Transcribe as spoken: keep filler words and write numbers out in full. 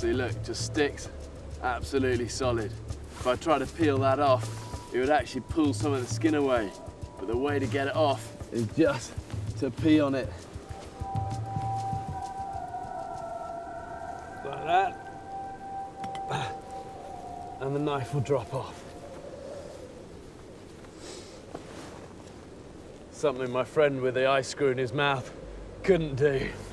See, look, just sticks, absolutely solid. If I try to peel that off, it would actually pull some of the skin away. But the way to get it off is just to pee on it. Like that. And the knife will drop off. Something my friend with the ice screw in his mouth couldn't do.